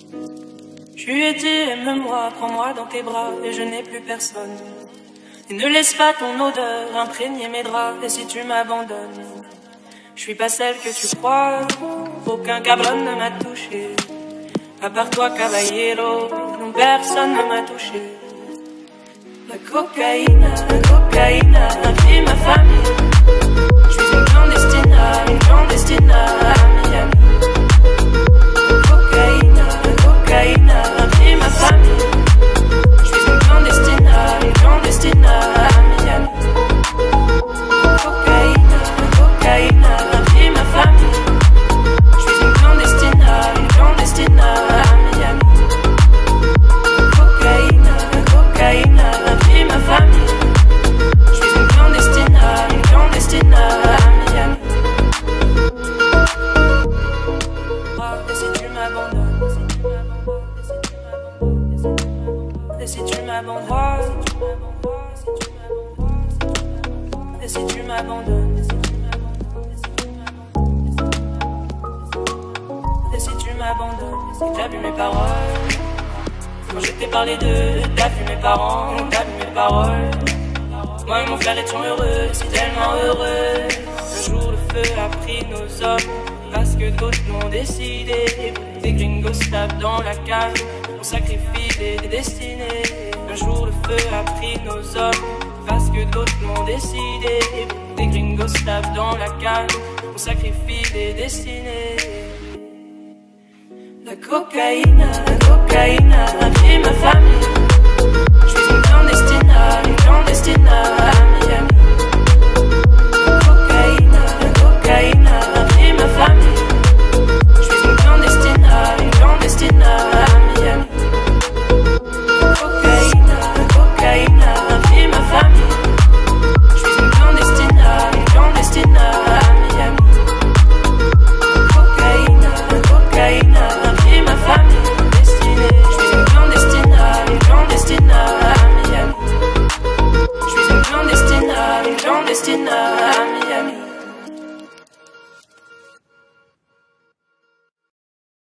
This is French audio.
Tu es dit, aime-moi, prends-moi dans tes bras, et je n'ai plus personne. Et ne laisse pas ton odeur imprégner mes draps, et si tu m'abandonnes, je suis pas celle que tu crois, aucun cabron ne m'a touché. À part toi, caballero, non, personne ne m'a touché. La cocaïne a pris ma famille. Je suis une clandestine à Miami. Cocaïne a pris ma famille. Je suis une clandestine à Miami. Cocaïne a pris ma famille. Je suis une clandestine à Miami. Cocaïne a pris ma famille. Je suis une clandestine à Miami. Et si tu m'abandonnes, et si tu m'abandonnes, et si tu m'abandonnes, et si tu m'abandonnes, si t'as vu mes paroles, quand je t'ai parlé d'eux, t'as vu mes parents, t'as vu mes paroles. Moi et mon frère étions heureux, si tellement heureux. Un jour le feu a pris nos hommes, parce que d'autres l'ont décidé. Des gringos se tapent dans la cave, on sacrifie des destinées. Un jour le feu a pris nos hommes, parce que d'autres l'ont décidé. Des gringos se tapent dans la cave, on sacrifie des destinées. La cocaïne a pris ma famille. Je suis une clandestine à Miami. Cocaïne a pris ma famille. Je suis une clandestine à Miami. Cocaïne a pris ma famille. Je suis une clandestine à Miami. Cocaïne a pris ma famille. Je suis une clandestine à Miami. Je suis une clandestine à